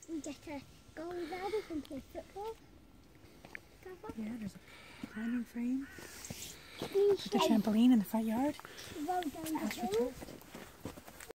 We get a goal there, we can play football. Yeah, there's a climbing frame. With the trampoline in the front yard. Roll down the hill.